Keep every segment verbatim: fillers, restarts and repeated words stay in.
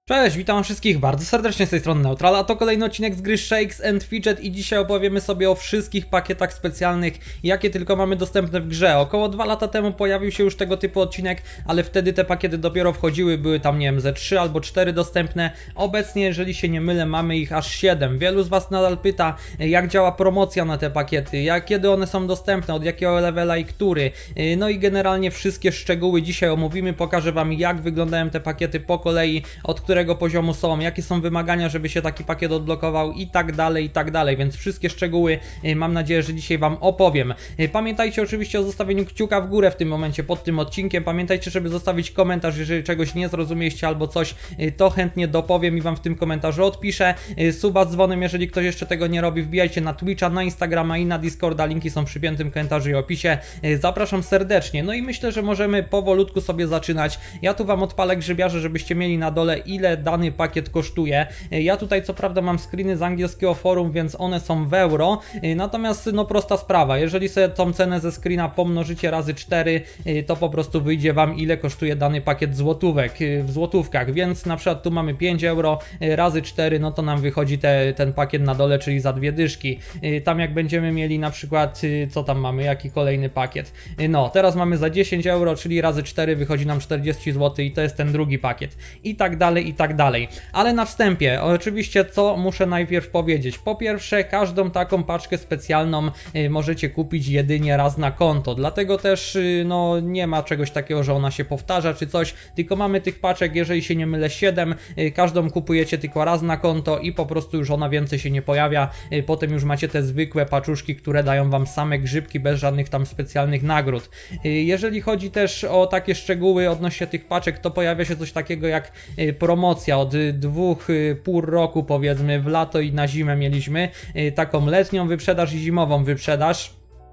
Cześć, witam wszystkich bardzo serdecznie z tej strony Neutral, a to kolejny odcinek z gry Shakes and Fidget i dzisiaj opowiemy sobie o wszystkich pakietach specjalnych, jakie tylko mamy dostępne w grze. Około dwa lata temu pojawił się już tego typu odcinek, ale wtedy te pakiety dopiero wchodziły, były tam nie wiem ze trzy albo cztery dostępne. Obecnie, jeżeli się nie mylę, mamy ich aż siedem. Wielu z was nadal pyta, jak działa promocja na te pakiety, jak, kiedy one są dostępne, od jakiego levela i który. No i generalnie wszystkie szczegóły dzisiaj omówimy, pokażę wam jak wyglądają te pakiety po kolei, od których którego poziomu są, jakie są wymagania, żeby się taki pakiet odblokował i tak dalej, i tak dalej, więc wszystkie szczegóły mam nadzieję, że dzisiaj wam opowiem. Pamiętajcie oczywiście o zostawieniu kciuka w górę w tym momencie pod tym odcinkiem, pamiętajcie, żeby zostawić komentarz, jeżeli czegoś nie zrozumieliście albo coś, to chętnie dopowiem i wam w tym komentarzu odpiszę. Suba z dzwonem, jeżeli ktoś jeszcze tego nie robi, wbijajcie na Twitcha, na Instagrama i na Discorda, linki są w przypiętym komentarzu i opisie. Zapraszam serdecznie, no i myślę, że możemy powolutku sobie zaczynać. Ja tu wam odpalę grzybiarze, żebyście mieli na dole ile dany pakiet kosztuje. Ja tutaj co prawda mam screeny z angielskiego forum, więc one są w euro, natomiast no prosta sprawa, jeżeli sobie tą cenę ze screena pomnożycie razy cztery, to po prostu wyjdzie wam ile kosztuje dany pakiet złotówek w złotówkach, więc na przykład tu mamy pięć euro razy cztery, no to nam wychodzi te, ten pakiet na dole, czyli za dwie dyszki. Tam jak będziemy mieli na przykład, co tam mamy, jaki kolejny pakiet, no teraz mamy za dziesięć euro, czyli razy cztery wychodzi nam czterdzieści złotych i to jest ten drugi pakiet i tak dalej i tak dalej. Ale na wstępie oczywiście co muszę najpierw powiedzieć. Po pierwsze, każdą taką paczkę specjalną y, możecie kupić jedynie raz na konto, dlatego też y, no nie ma czegoś takiego, że ona się powtarza czy coś, tylko mamy tych paczek, jeżeli się nie mylę, siedem, y, każdą kupujecie tylko raz na konto i po prostu już ona więcej się nie pojawia, y, potem już macie te zwykłe paczuszki, które dają wam same grzybki bez żadnych tam specjalnych nagród. Y, jeżeli chodzi też o takie szczegóły odnośnie tych paczek, to pojawia się coś takiego jak y, promocja. Od dwóch pół roku powiedzmy w lato i na zimę mieliśmy taką letnią wyprzedaż i zimową wyprzedaż,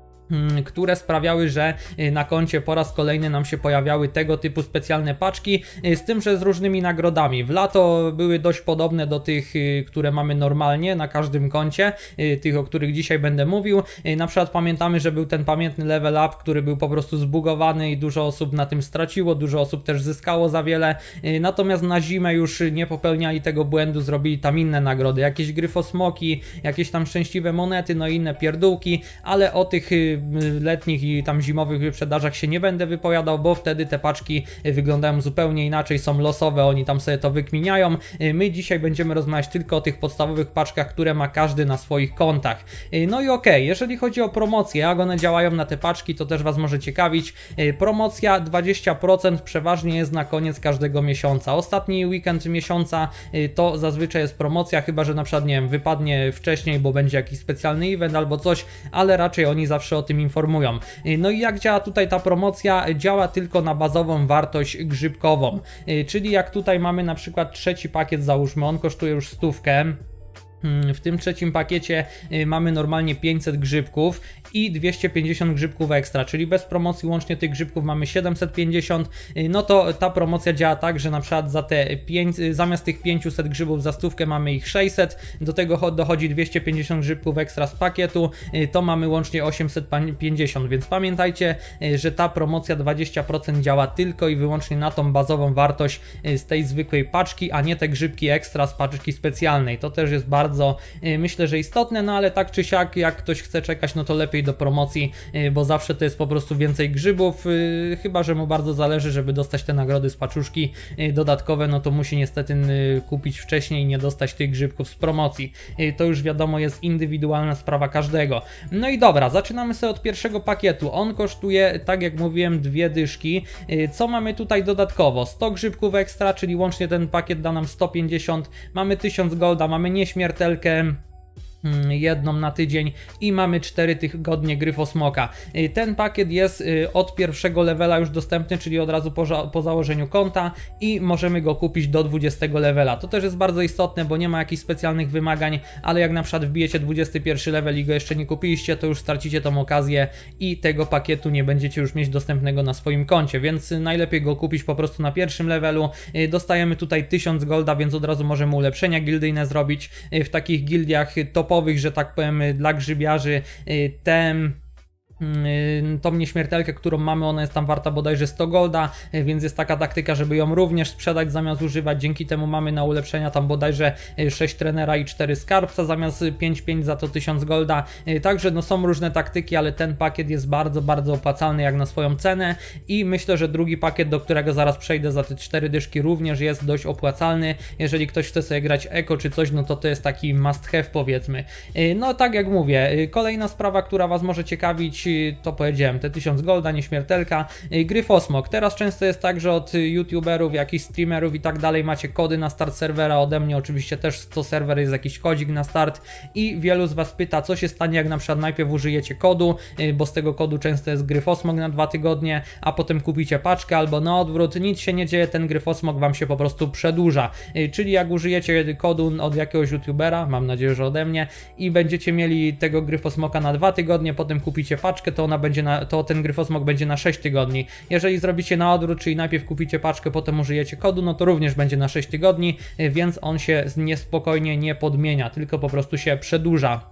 które sprawiały, że na koncie po raz kolejny nam się pojawiały tego typu specjalne paczki, z tym, że z różnymi nagrodami. W lato były dość podobne do tych, które mamy normalnie na każdym koncie, tych, o których dzisiaj będę mówił. Na przykład pamiętamy, że był ten pamiętny level up, który był po prostu zbugowany i dużo osób na tym straciło, dużo osób też zyskało za wiele, natomiast na zimę już nie popełniali tego błędu, zrobili tam inne nagrody, jakieś gryfosmoki, jakieś tam szczęśliwe monety, no i inne pierdółki, ale o tych letnich i tam zimowych wyprzedażach się nie będę wypowiadał, bo wtedy te paczki wyglądają zupełnie inaczej, są losowe, oni tam sobie to wykminiają. My dzisiaj będziemy rozmawiać tylko o tych podstawowych paczkach, które ma każdy na swoich kontach. No i okej, okay, jeżeli chodzi o promocje, jak one działają na te paczki, to też was może ciekawić. Promocja dwadzieścia procent przeważnie jest na koniec każdego miesiąca. Ostatni weekend miesiąca to zazwyczaj jest promocja, chyba że na przykład nie wiem, wypadnie wcześniej, bo będzie jakiś specjalny event albo coś, ale raczej oni zawsze o tym informują. No i jak działa tutaj ta promocja? Działa tylko na bazową wartość grzybkową, czyli jak tutaj mamy na przykład trzeci pakiet, załóżmy, on kosztuje już stówkę. W tym trzecim pakiecie mamy normalnie pięćset grzybków i dwieście pięćdziesiąt grzybków ekstra, czyli bez promocji łącznie tych grzybków mamy siedemset pięćdziesiąt. No to ta promocja działa tak, że na przykład za te pięć, zamiast tych pięciuset grzybów za stówkę mamy ich sześćset, do tego dochodzi dwieście pięćdziesiąt grzybków ekstra z pakietu, to mamy łącznie osiemset pięćdziesiąt, więc pamiętajcie, że ta promocja dwadzieścia procent działa tylko i wyłącznie na tą bazową wartość z tej zwykłej paczki, a nie te grzybki ekstra z paczki specjalnej. To też jest bardzo Bardzo myślę, że istotne, no ale tak czy siak, jak ktoś chce czekać, no to lepiej do promocji, bo zawsze to jest po prostu więcej grzybów, chyba że mu bardzo zależy, żeby dostać te nagrody z paczuszki dodatkowe, no to musi niestety kupić wcześniej i nie dostać tych grzybków z promocji. To już wiadomo jest indywidualna sprawa każdego. No i dobra, zaczynamy sobie od pierwszego pakietu. On kosztuje, tak jak mówiłem, dwie dyszki. Co mamy tutaj dodatkowo? sto grzybków ekstra, czyli łącznie ten pakiet da nam sto pięćdziesiąt, mamy tysiąc golda, mamy nieśmiertelkę jedną na tydzień i mamy cztery tygodnie gryfosmoka. Ten pakiet jest od pierwszego levela już dostępny, czyli od razu po, po założeniu konta i możemy go kupić do dwudziestego levela. To też jest bardzo istotne, bo nie ma jakichś specjalnych wymagań, ale jak na przykład wbijecie dwudziesty pierwszy level i go jeszcze nie kupiliście, to już stracicie tą okazję i tego pakietu nie będziecie już mieć dostępnego na swoim koncie, więc najlepiej go kupić po prostu na pierwszym levelu. Dostajemy tutaj tysiąc golda, więc od razu możemy ulepszenia gildyjne zrobić. W takich gildiach top topowych, że tak powiem, dla grzybiarzy, tem tą nieśmiertelkę, którą mamy, ona jest tam warta bodajże sto golda, więc jest taka taktyka, żeby ją również sprzedać zamiast używać. Dzięki temu mamy na ulepszenia tam bodajże sześć trenera i cztery skarbca zamiast pięć pięć, za to tysiąc golda. Także no są różne taktyki, ale ten pakiet jest bardzo, bardzo opłacalny jak na swoją cenę i myślę, że drugi pakiet, do którego zaraz przejdę za te cztery dyszki, również jest dość opłacalny. Jeżeli ktoś chce sobie grać eko czy coś, no to to jest taki must have, powiedzmy. No tak jak mówię, kolejna sprawa, która was może ciekawić, to powiedziałem, te tysiąc golda, nieśmiertelka, Gryfosmog. Teraz często jest tak, że od youtuberów, jakichś streamerów i tak dalej macie kody na start serwera, ode mnie oczywiście też co serwer jest jakiś kodzik na start i wielu z was pyta, co się stanie, jak na przykład najpierw użyjecie kodu, bo z tego kodu często jest Gryfosmog na dwa tygodnie, a potem kupicie paczkę albo na odwrót, nic się nie dzieje, ten Gryfosmog wam się po prostu przedłuża, czyli jak użyjecie kodu od jakiegoś youtubera, mam nadzieję, że ode mnie, i będziecie mieli tego Gryfosmoga na dwa tygodnie, potem kupicie paczkę, to ona będzie na, to ten Gryfosmog będzie na sześć tygodni. Jeżeli zrobicie na odwrót, czyli najpierw kupicie paczkę, potem użyjecie kodu, no to również będzie na sześć tygodni, więc on się niespokojnie nie podmienia, tylko po prostu się przedłuża.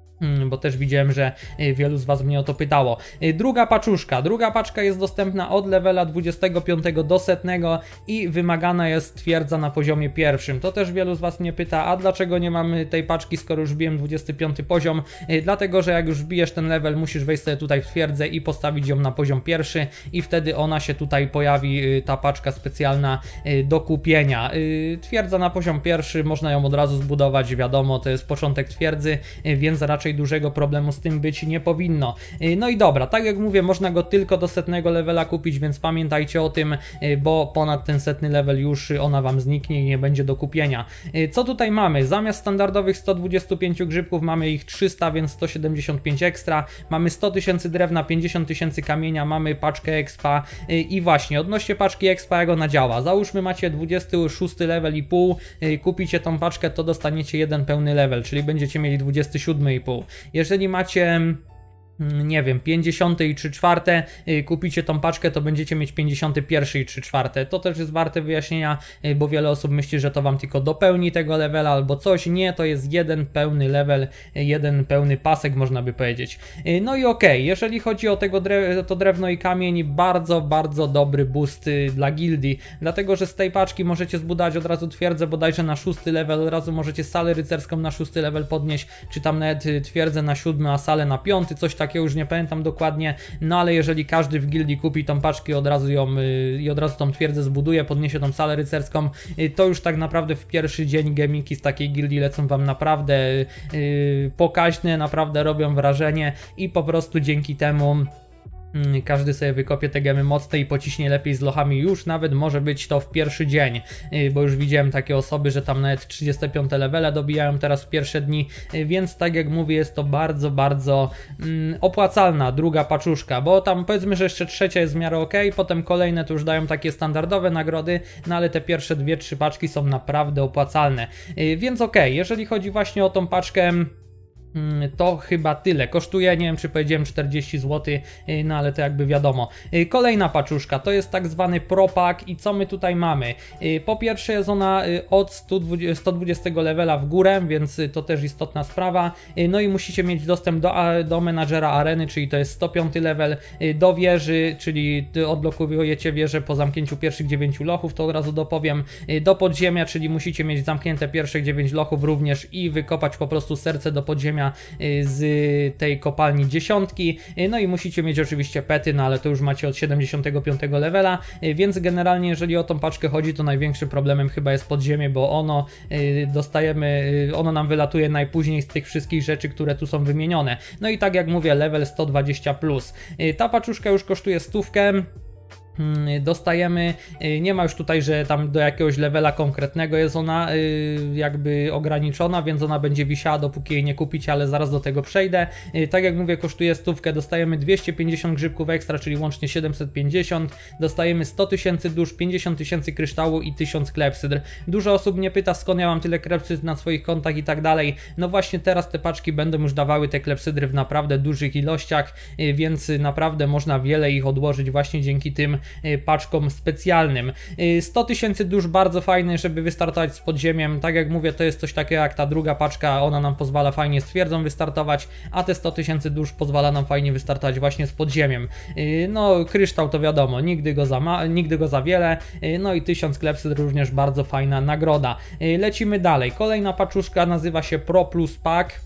Bo też widziałem, że wielu z was mnie o to pytało. Druga paczuszka. Druga paczka jest dostępna od levela dwudziestego piątego do setnego i wymagana jest twierdza na poziomie pierwszym. To też wielu z was mnie pyta, a dlaczego nie mamy tej paczki, skoro już wbiłem dwudziesty piąty poziom? Dlatego, że jak już wbijesz ten level, musisz wejść sobie tutaj w twierdzę i postawić ją na poziom pierwszy i wtedy ona się tutaj pojawi, ta paczka specjalna do kupienia. Twierdza na poziom pierwszy, można ją od razu zbudować, wiadomo, to jest początek twierdzy, więc raczej dużego problemu z tym być nie powinno. No i dobra, tak jak mówię, można go tylko do setnego levela kupić, więc pamiętajcie o tym, bo ponad ten setny level już ona wam zniknie i nie będzie do kupienia. Co tutaj mamy? Zamiast standardowych stu dwudziestu pięciu grzybków mamy ich trzysta, więc sto siedemdziesiąt pięć ekstra. Mamy sto tysięcy drewna, pięćdziesiąt tysięcy kamienia, mamy paczkę expa i właśnie odnośnie paczki expa, jak ona działa. Załóżmy macie dwudziesty szósty level i pół, kupicie tą paczkę, to dostaniecie jeden pełny level, czyli będziecie mieli dwudziesty siódmy i pół. Jeżeli macie, nie wiem, pięćdziesiąty i trzy czwarte, kupicie tą paczkę, to będziecie mieć pięćdziesiąty pierwszy i trzy czwarte. To też jest warte wyjaśnienia, bo wiele osób myśli, że to wam tylko dopełni tego levela albo coś. Nie, to jest jeden pełny level, jeden pełny pasek, można by powiedzieć. No i okej, okay, jeżeli chodzi o tego drew to drewno i kamień, bardzo, bardzo dobry boost dla gildii, dlatego, że z tej paczki możecie zbudować od razu twierdzę bodajże na szósty level, od razu możecie salę rycerską na szósty level podnieść, czy tam nawet twierdzę na siódmy, a salę na piąty, coś takiego. Już nie pamiętam dokładnie, no ale jeżeli każdy w gildii kupi tą paczkę i od razu ją yy, i od razu tą twierdzę zbuduje, podniesie tą salę rycerską, yy, to już tak naprawdę w pierwszy dzień gemiki z takiej gildii lecą wam naprawdę yy, pokaźne, naprawdę robią wrażenie i po prostu dzięki temu każdy sobie wykopie te gemy mocne i pociśnie lepiej z lochami, już nawet może być to w pierwszy dzień, bo już widziałem takie osoby, że tam nawet trzydzieste piąte levele dobijają teraz w pierwsze dni, więc tak jak mówię, jest to bardzo, bardzo mm, opłacalna druga paczuszka, bo tam powiedzmy, że jeszcze trzecia jest w miarę ok, potem kolejne to już dają takie standardowe nagrody, no ale te pierwsze dwie, trzy paczki są naprawdę opłacalne, więc ok, jeżeli chodzi właśnie o tą paczkę, to chyba tyle. Kosztuje, nie wiem czy powiedziałem, czterdzieści złotych, no ale to jakby wiadomo. Kolejna paczuszka to jest tak zwany propak i co my tutaj mamy? Po pierwsze jest ona od sto dwudziestego levela w górę, więc to też istotna sprawa. No i musicie mieć dostęp do, do menadżera areny, czyli to jest sto piąty level, do wieży, czyli odblokujecie wieżę po zamknięciu pierwszych dziewięciu lochów, to od razu dopowiem, do podziemia, czyli musicie mieć zamknięte pierwszych dziewięć lochów również i wykopać po prostu serce do podziemia z tej kopalni dziesiątki, no i musicie mieć oczywiście pety, no ale to już macie od siedemdziesiątego piątego levela, więc generalnie jeżeli o tą paczkę chodzi, to największym problemem chyba jest podziemie, bo ono dostajemy, ono nam wylatuje najpóźniej z tych wszystkich rzeczy, które tu są wymienione. No i tak jak mówię, level sto dwadzieścia plus. Ta paczuszka już kosztuje stówkę. Dostajemy, nie ma już tutaj, że tam do jakiegoś levela konkretnego jest ona jakby ograniczona, więc ona będzie wisiała dopóki jej nie kupicie, ale zaraz do tego przejdę. Tak jak mówię, kosztuje stówkę, dostajemy dwieście pięćdziesiąt grzybków ekstra, czyli łącznie siedemset pięćdziesiąt, dostajemy sto tysięcy dusz, pięćdziesiąt tysięcy kryształu i tysiąc klepsydr. Dużo osób mnie pyta, skąd ja mam tyle klepsydr na swoich kontach i tak dalej. No właśnie teraz te paczki będą już dawały te klepsydry w naprawdę dużych ilościach, więc naprawdę można wiele ich odłożyć właśnie dzięki tym paczkom specjalnym. sto tysięcy dusz bardzo fajne, żeby wystartować z podziemiem. Tak jak mówię, to jest coś takiego jak ta druga paczka, ona nam pozwala fajnie z twierdzą wystartować, a te sto tysięcy dusz pozwala nam fajnie wystartować właśnie z podziemiem. No kryształ to wiadomo, nigdy go za, ma, nigdy go za wiele, no i tysiąc klepsyd również bardzo fajna nagroda. Lecimy dalej, kolejna paczuszka nazywa się Pro Plus Pack.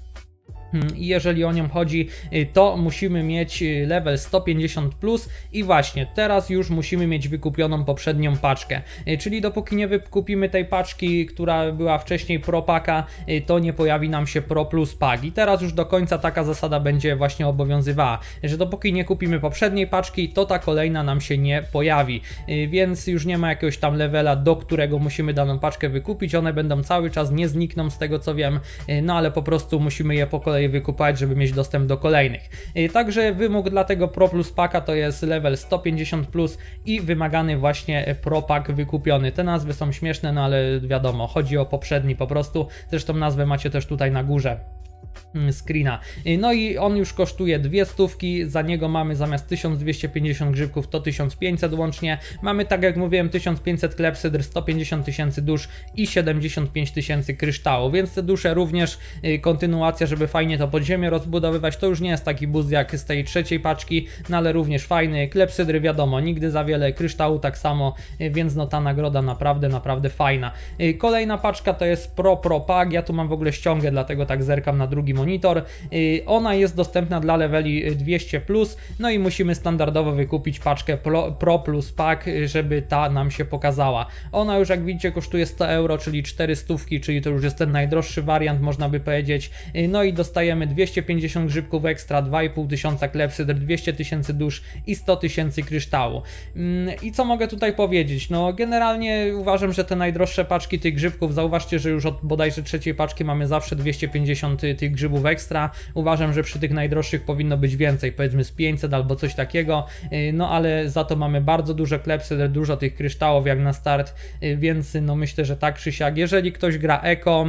I jeżeli o nią chodzi, to musimy mieć level sto pięćdziesiąt plus i właśnie teraz już musimy mieć wykupioną poprzednią paczkę, czyli dopóki nie wykupimy tej paczki, która była wcześniej Pro Packa, to nie pojawi nam się Pro Plus Pack i teraz już do końca taka zasada będzie właśnie obowiązywała, że dopóki nie kupimy poprzedniej paczki, to ta kolejna nam się nie pojawi, więc już nie ma jakiegoś tam levela, do którego musimy daną paczkę wykupić, one będą cały czas, nie znikną z tego co wiem, no ale po prostu musimy je po kolei wykupać, żeby mieć dostęp do kolejnych. Także wymóg dla tego Pro Plus Packa to jest level sto pięćdziesiąt plus i wymagany właśnie Pro Pack wykupiony. Te nazwy są śmieszne, no ale wiadomo, chodzi o poprzedni po prostu. Zresztą nazwę macie też tutaj na górze screena. No i on już kosztuje dwie stówki, za niego mamy zamiast tysiąc dwieście pięćdziesiąt grzybków to tysiąc pięćset łącznie. Mamy, tak jak mówiłem, tysiąc pięćset klepsydr, sto pięćdziesiąt tysięcy dusz i siedemdziesiąt pięć tysięcy kryształu, więc te dusze również kontynuacja, żeby fajnie to podziemie rozbudowywać. To już nie jest taki boost jak z tej trzeciej paczki, no ale również fajny. Klepsydry wiadomo, nigdy za wiele, kryształu tak samo, więc no ta nagroda naprawdę, naprawdę fajna. Kolejna paczka to jest Pro Pro Pack, ja tu mam w ogóle ściągę, dlatego tak zerkam na drugi monitor. Ona jest dostępna dla leveli dwieście plus, no i musimy standardowo wykupić paczkę Pro, Pro Plus Pack, żeby ta nam się pokazała. Ona już jak widzicie kosztuje sto euro, czyli cztery stówki, czyli to już jest ten najdroższy wariant, można by powiedzieć. No i dostajemy dwieście pięćdziesiąt grzybków ekstra, dwa i pół tysiąca klepsydr, dwieście tysięcy dusz i sto tysięcy kryształu. I co mogę tutaj powiedzieć? No generalnie uważam, że te najdroższe paczki tych grzybków, zauważcie, że już od bodajże trzeciej paczki mamy zawsze dwieście pięćdziesiąt tych grzybów ekstra. Uważam, że przy tych najdroższych powinno być więcej, powiedzmy z pięćset albo coś takiego, no ale za to mamy bardzo dużo klepsydr, dużo tych kryształów jak na start, więc no myślę, że tak czy siak, jeżeli ktoś gra eko,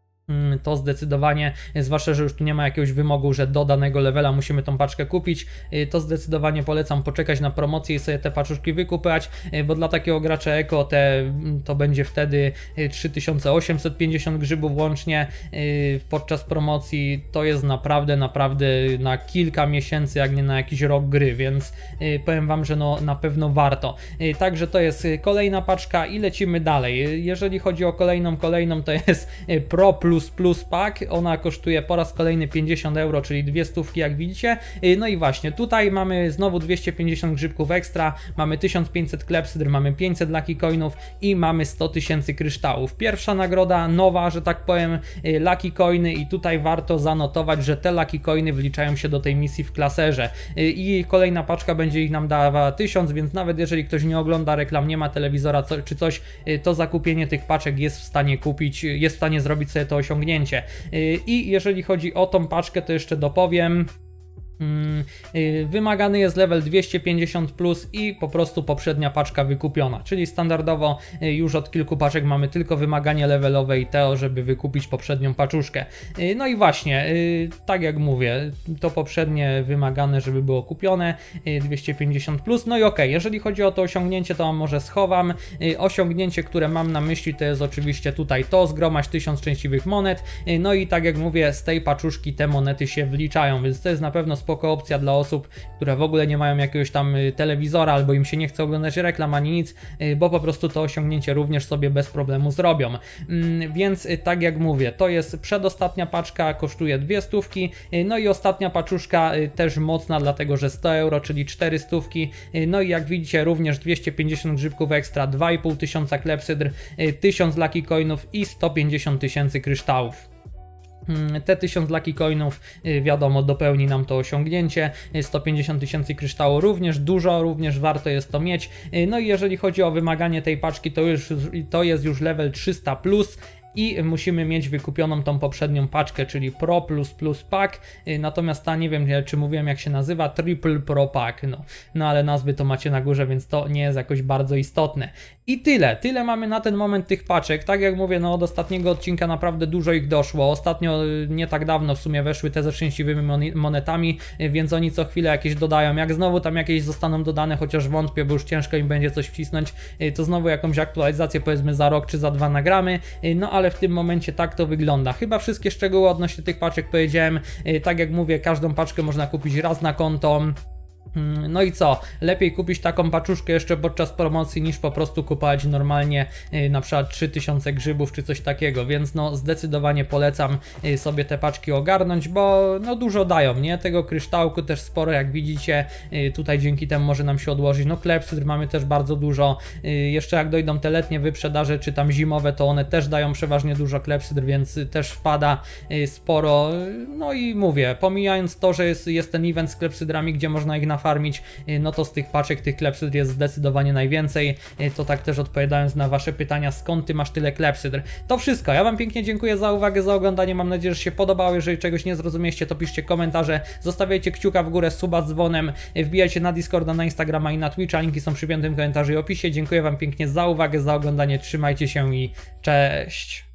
to zdecydowanie, zwłaszcza, że już tu nie ma jakiegoś wymogu, że do danego levela musimy tą paczkę kupić, to zdecydowanie polecam poczekać na promocję i sobie te paczuszki wykupiać, bo dla takiego gracza eko te, to będzie wtedy trzy tysiące osiemset pięćdziesiąt grzybów łącznie podczas promocji. To jest naprawdę, naprawdę na kilka miesięcy, jak nie na jakiś rok gry, więc powiem wam, że no na pewno warto. Także to jest kolejna paczka i lecimy dalej. Jeżeli chodzi o kolejną, kolejną to jest Pro Plus Plus Pack, ona kosztuje po raz kolejny pięćdziesiąt euro, czyli dwie stówki jak widzicie. No i właśnie tutaj mamy znowu dwieście pięćdziesiąt grzybków ekstra, mamy tysiąc pięćset klepsydr, mamy pięćset lucky coinów i mamy sto tysięcy kryształów. Pierwsza nagroda nowa, że tak powiem, lucky coiny i tutaj warto zanotować, że te lucky coiny wliczają się do tej misji w klaserze i kolejna paczka będzie ich nam dawała tysiąc, więc nawet jeżeli ktoś nie ogląda reklam, nie ma telewizora co, czy coś, to zakupienie tych paczek jest w stanie kupić, jest w stanie zrobić sobie to osiągnięcie. I jeżeli chodzi o tą paczkę, to jeszcze dopowiem. Wymagany jest level dwieście pięćdziesiąt plus i po prostu poprzednia paczka wykupiona, czyli standardowo już od kilku paczek mamy tylko wymaganie levelowe i to, żeby wykupić poprzednią paczuszkę. No i właśnie, tak jak mówię, to poprzednie wymagane, żeby było kupione, dwieście pięćdziesiąt plus. No i ok, jeżeli chodzi o to osiągnięcie, to może schowam. Osiągnięcie, które mam na myśli, to jest oczywiście tutaj to, zgromadź tysiąc szczęśliwych monet. No i tak jak mówię, z tej paczuszki te monety się wliczają, więc to jest na pewno spoko opcja dla osób, które w ogóle nie mają jakiegoś tam telewizora albo im się nie chce oglądać reklam ani nic, bo po prostu to osiągnięcie również sobie bez problemu zrobią. Więc tak jak mówię, to jest przedostatnia paczka, kosztuje dwie stówki, no i ostatnia paczuszka też mocna, dlatego że sto euro, czyli cztery stówki, no i jak widzicie również dwieście pięćdziesiąt grzybków ekstra, dwa i pół tysiąca klepsydr, tysiąc lucky coinów i sto pięćdziesiąt tysięcy kryształów. Te tysiąc lucky coinów wiadomo dopełni nam to osiągnięcie, sto pięćdziesiąt tysięcy kryształu również dużo, również warto jest to mieć. No i jeżeli chodzi o wymaganie tej paczki, to, już, to jest już level trzysta plus i musimy mieć wykupioną tą poprzednią paczkę, czyli Pro plus plus Pack, natomiast ta, nie wiem czy mówiłem jak się nazywa, Triple Pro Pack, no, no ale nazwy to macie na górze, więc to nie jest jakoś bardzo istotne. I tyle, tyle mamy na ten moment tych paczek, tak jak mówię, no od ostatniego odcinka naprawdę dużo ich doszło, ostatnio nie tak dawno w sumie weszły te ze szczęśliwymi monetami, więc oni co chwilę jakieś dodają, jak znowu tam jakieś zostaną dodane, chociaż wątpię, bo już ciężko im będzie coś wcisnąć, to znowu jakąś aktualizację powiedzmy za rok czy za dwa nagramy, no ale w tym momencie tak to wygląda. Chyba wszystkie szczegóły odnośnie tych paczek powiedziałem, tak jak mówię, każdą paczkę można kupić raz na konto. No i co? Lepiej kupić taką paczuszkę jeszcze podczas promocji niż po prostu kupować normalnie yy, na przykład trzy tysiące grzybów czy coś takiego, więc no zdecydowanie polecam yy, sobie te paczki ogarnąć, bo no dużo dają, nie? Tego kryształku też sporo, jak widzicie, yy, tutaj dzięki temu może nam się odłożyć, no klepsydr mamy też bardzo dużo, yy, jeszcze jak dojdą te letnie wyprzedaże czy tam zimowe, to one też dają przeważnie dużo klepsydr, więc też wpada yy, sporo, no i mówię, pomijając to, że jest, jest ten event z klepsydrami, gdzie można ich nafarmić, no to z tych paczek tych klepsydr jest zdecydowanie najwięcej. To tak też odpowiadając na wasze pytania, skąd ty masz tyle klepsydr. To wszystko, ja wam pięknie dziękuję za uwagę, za oglądanie, mam nadzieję, że się podobało. Jeżeli czegoś nie zrozumieliście, to piszcie komentarze, zostawiajcie kciuka w górę, suba z dzwonem, wbijajcie na Discorda, na Instagrama i na Twitcha, linki są przy piątym komentarzu i opisie. Dziękuję wam pięknie za uwagę, za oglądanie, trzymajcie się i cześć!